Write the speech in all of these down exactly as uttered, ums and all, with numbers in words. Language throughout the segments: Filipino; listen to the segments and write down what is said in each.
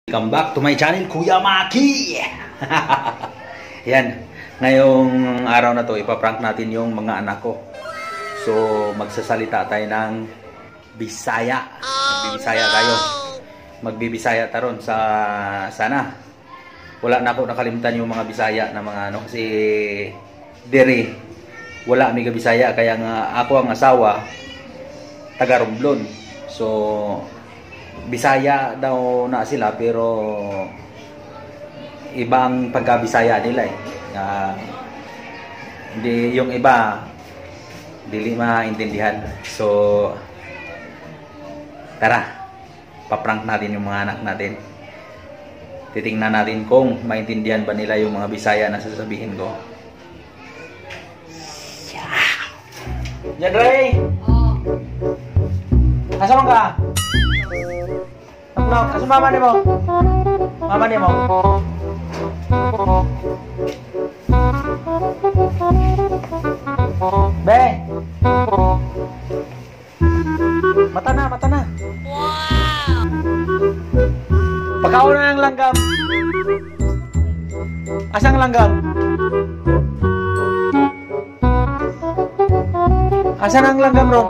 Welcome back to my channel, Kuya Maki! Yan, ngayong araw na to, ipaprank natin yung mga anak ko. So, magsasalita tayo ng Bisaya. Magbibisaya tayo. Magbibisaya taron sa sana. Wala na ako nakalimutan yung mga Bisaya na mga ano, kasi dere, wala may Bisaya, kaya nga ako ang asawa, taga Romblon. So, Bisaya daw na sila pero ibang pagka-Bisaya nila eh. Uh, hindi yung iba dili maintindihan. So tara, paprank natin yung mga anak natin. Titingnan natin kung maintindihan ba nila yung mga Bisaya na sasabihin ko. Yan, Ray! Oh. Asa man ka? No, asa mama ni mo? Mama ni mo? Be! Mata na, mata na. Wow! Pagkauna ng langgam. Asang langgam? Asan ang langgam ron?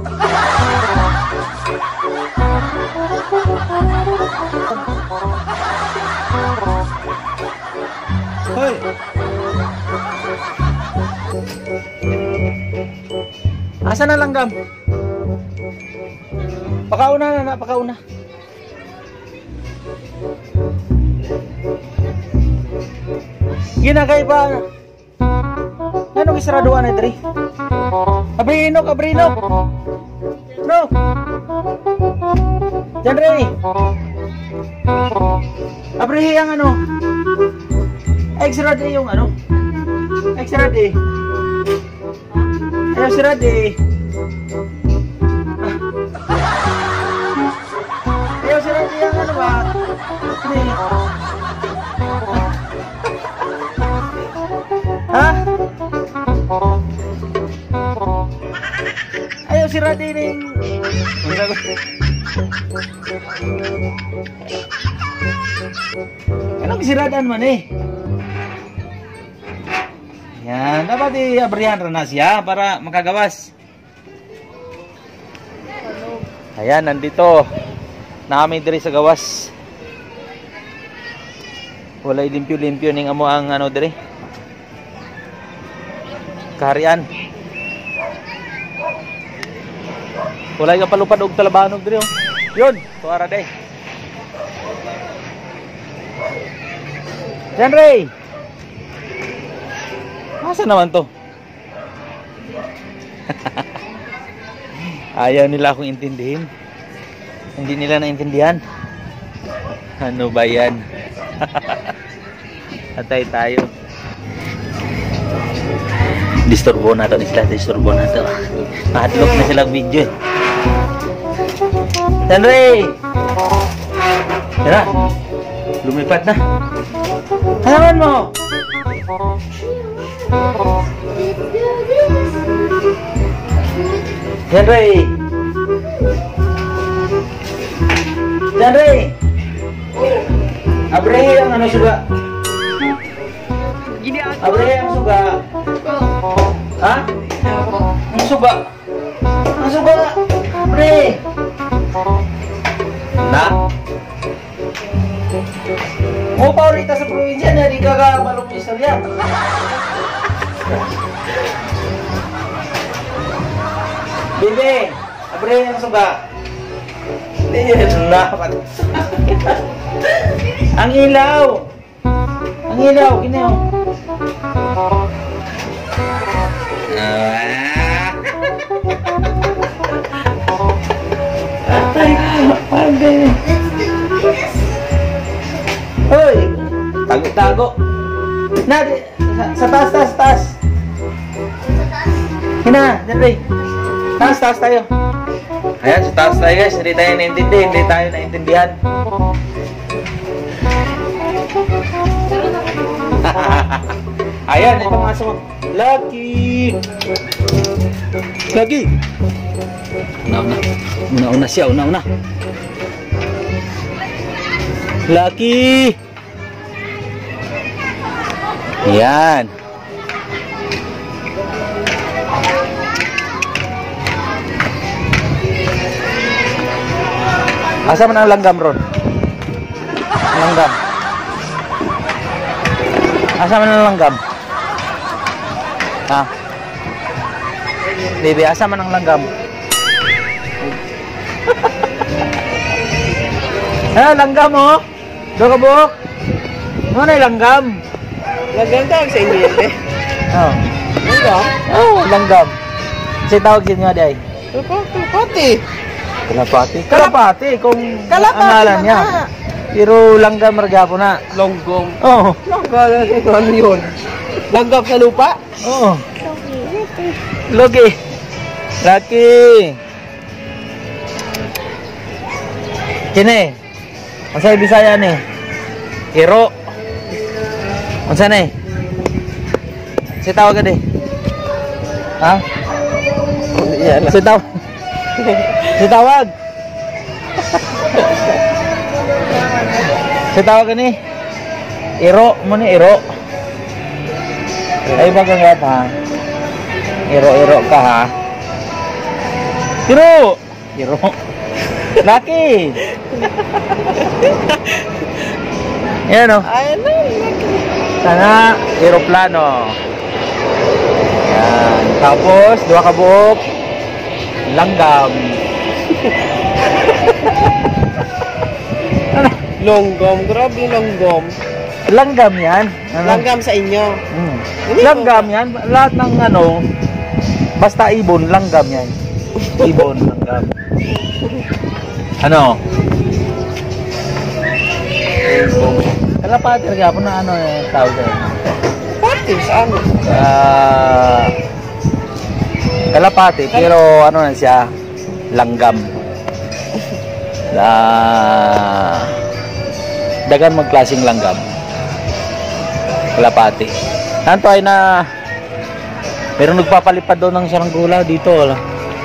Hoy! Asan na langgam? Pakauna na na, pakauna. Ginagay ba? Anong isaraduan na diri? Abrinok, abrinok! No! Diyan Ray! Abrihi ang ano? Extra day yung ano? Extra day. Ayaw si Rade. Ayaw si Rade yung ano ba? Ha? Ayaw si Rade ning. Anong siradan man eh? Yan, dapat i-abrihan na siya para makagawas. Ayan, nandito namin diri sa gawas. Wala limpyo-limpyo ning amo ang ano diri. Kaharian. Wala ka palupad og talabanog diri oh. Yun, tuara day. Yan Ray. Masa naman to? Ayaw nila akong intindihin. Hindi nila naintindihan. Ano ba yan? Atay tayo. Disturbo na to sila. Disturbo na to. Mahadlok na silang video eh. Henry! Tara. Lumipat na. Halaman mo! Henry! Henry! Abrihi ang ano suga? Abrihi ang suga? Ha? Ang suga? Ang suga? Abrihi! Na? Mo pa rita sa probinsya na di ka ka balong istorya. Bibi, abre yang suga. Diyan na. Ang ilaw. Ang ilaw kini oh. Atay, ande. Hoy, tago-tago. Na, di, sa, sa taas, taas, taas. Hina, Henry. Taas, taas tayo. Ayan, sa taas tayo guys. Hindi tayo naintindi, hindi tayo naintindihan. Ayan, ito mga sumag. Lucky! Lucky! Una-una. Una-una siya, una-una. Lucky. Yan. Asa man ang langgam ron? Langgam. Asa man ang langgam? Ha? Baby, asa man ang langgam? Eh, langgam oh. Do ka buok. Ano na yung langgam? Langgam tawag sa inyo yan eh. Oh. Langgam? Oh, langgam. Kasi tawag din nga day. Kalapati. Kalapati. Kalapati kung Kalapati ang ngalan na niya. nga. Pero langgam margapo na. Longgong. Oh. Langgam, ano yun? Langgam sa lupa? Oo. Lucky. Lucky. Kini. Masay Bisaya ni. Iro. Unsa ni? Si tawag ka di. Ha? Yan. Si tawag. Si tawag. Si tawag ka ni. Iro mo ni Iro. Ay bagang gat ha. Iro-iro ka ha. Iro. Iro. Lucky. Yan o. Ay, ano? Sana, aeroplano. Yan. Tapos, dua ka buok. Langgam. Longgom. Grabe longgom. Langgam yan. Ano? Langgam sa inyo. Hmm. Langgam yan. Lahat ng ano, basta ibon, langgam yan. Ibon, langgam. Ano? Kalapati rin po na ano yung tawag doon. Pati sa ano? Ah, kalapati pero ano na siya, langgam. La dagan magklaseng langgam. Kalapati. Nanto ay na pero nagpapalipad doon ng saranggula dito wala.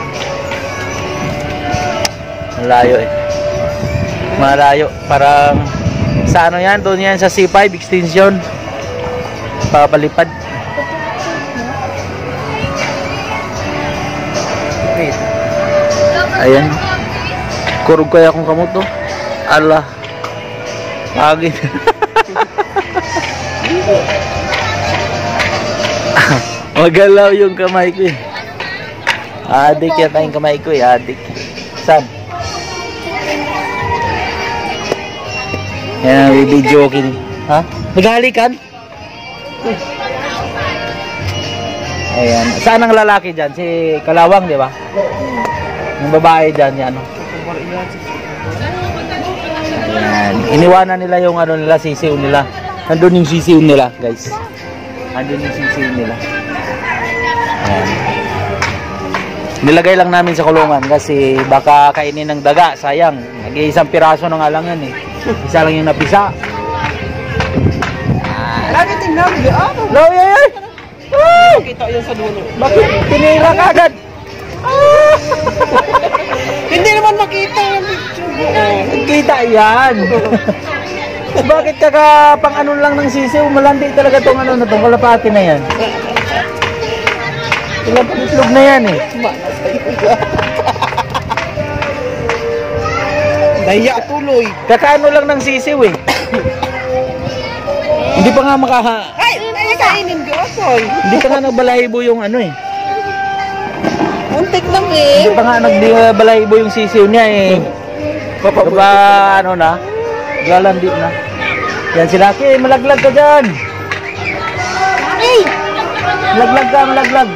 Malayo eh. Malayo, parang sa ano yan, doon yan sa C five extension. Papalipad. Ayan. Kurog kaya akong kamot to. Allah. Pagin. Magalaw yung kamay ko eh. Adik yata yung kamay ko eh, adik. Saan? Yan, video okay. Ha? Naghalikan? Ayan. Saan ang lalaki dyan? Si Kalawang, di ba? Yung babae dyan, yan. Ayan. Iniwanan nila yung ano nila, sisiw nila. Nandun yung sisiw nila, guys. Nandun yung sisiw nila. Ayan. Nilagay lang namin sa kulungan kasi baka kainin ng daga, sayang. Nag-iisang piraso na nga lang yan eh. Isa lang yung napisa. Lagi tingnan mo. Ano? Lo, yan! Kita yun sa dulo. Bakit tinira ka agad? Hindi naman makita yung picture. Kita yan. Bakit ka ka pang ano lang ng sisiw? Malandi talaga tong ano na tong kalapati na yan. Ilang itlog na yan eh. Daya tuloy. Kakaano lang ng sisiw eh. Hindi pa nga makaha... Ay, ay kainin ko ako. Hindi pa nga nagbalahibo yung ano eh. Untik lang eh. Hindi pa nga nagbalahibo yung sisiw niya eh. Diba ano na? Lalandi na. Yan si Lucky, malaglag ka dyan. Ay! Malaglag ka, malaglag.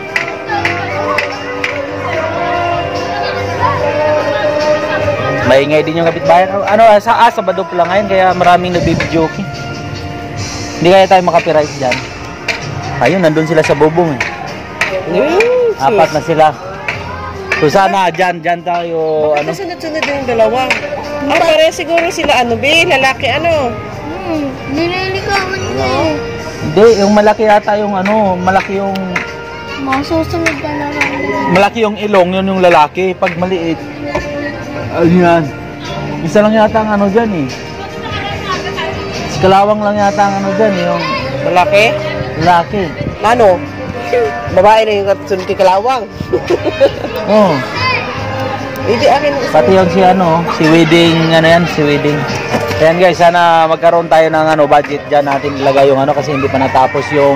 Maingay din yung kapitbayan. Ano, sa ah, Sabado pa lang ngayon, kaya maraming nagbibidyo. Hindi kaya tayo makapiright dyan. Ayun, nandun sila sa bubong eh. Apat na sila. So sana, dyan, dyan tayo, Bakit ano. sunod-sunod yung dalawa? Ah, pare siguro sila ano, be, lalaki ano. Hmm, nililikawan nila eh. Hindi, yung malaki yata yung ano, malaki yung, Masusunod ka na lang nila. malaki yung ilong, yun yung lalaki. Pag maliit, ayun yan. Isa lang yata ang ano dyan eh. kalawang lang yata ang ano dyan, yung Malaki? lalaki. Ano? Babae na yung katsunod kay Kalawang. Oh, Hindi akin. pati yung si ano, si wedding, ano yan, si wedding. Ayan guys, sana magkaroon tayo ng ano, budget dyan natin ilagay yung ano, kasi hindi pa natapos yung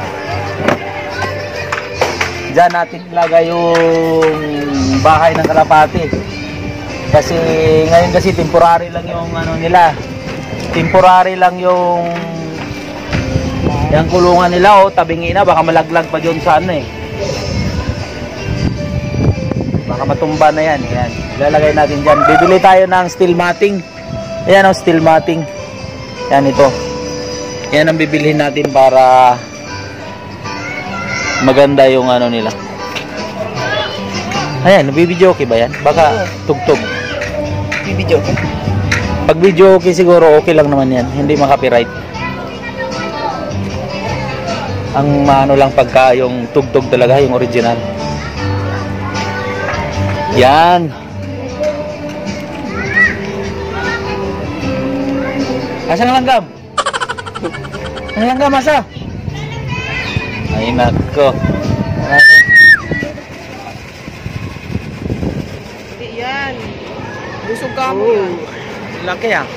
dyan natin ilagay yung bahay ng kalapati. Kasi ngayon kasi temporary lang yung ano nila. Temporary lang yung yung kulungan nila, oh, tabingi na, baka malaglag pa dyan sa ano eh. Baka matumba na yan, yan. Ilalagay natin dyan. Bibili tayo ng steel matting. Ayan, oh, steel matting. Yan ito. Yan ang bibilhin natin para maganda yung ano nila. Ayan, nabibidyo okay ba yan? Baka tugtog. Bibidyo. Pag video okay siguro, okay lang naman yan. Hindi makapiright. Ang maano lang pagka yung tugtog talaga, yung original. Yan. Asa ang langgam? Ang langgam, asa? Ay, nako. Hindi yan. Busog ka mo yan. Laki ah.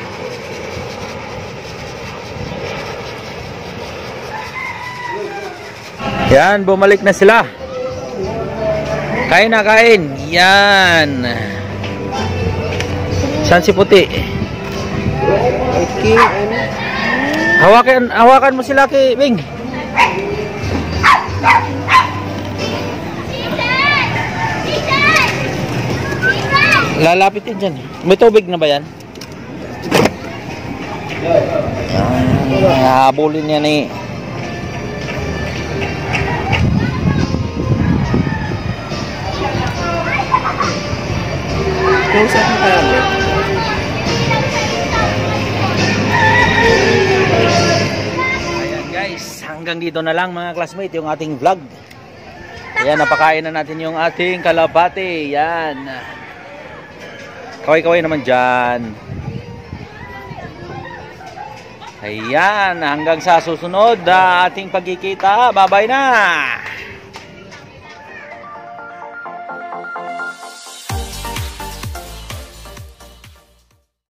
Yan, bumalik na sila. Kain na, kain. Yan. Saan si puti? Okay, ano? Hawakan, hawakan mo sila kay Bing. Lalapit din dyan. May tubig na ba yan? Ah, habulin yan eh. Kausap mo kaya mo. Ayan guys, hanggang dito na lang mga classmate yung ating vlog. Ayan, napakain na natin yung ating kalapati. Yan. Kaway-kaway naman dyan. Ayan, hanggang sa susunod na ating pagkikita. Bye-bye na!